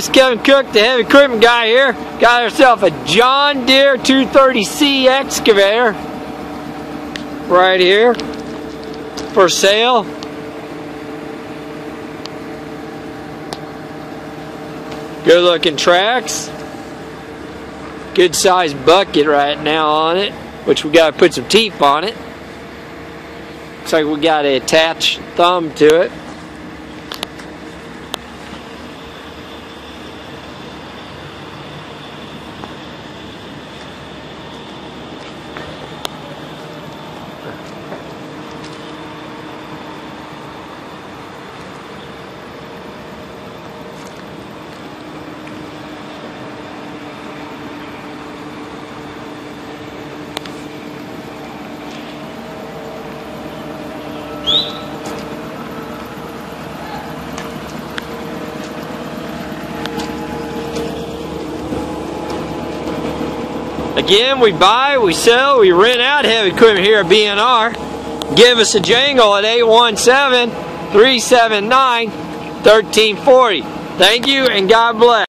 It's Kevin Cook, the heavy equipment guy here. Got ourselves a John Deere 230C excavator right here for sale. Good looking tracks. Good sized bucket right now on it, which we got to put some teeth on it. Looks like we got to attach thumb to it. Again, we buy, we sell, we rent out heavy equipment here at B&R. Give us a jingle at 817-379-1340. Thank you and God bless.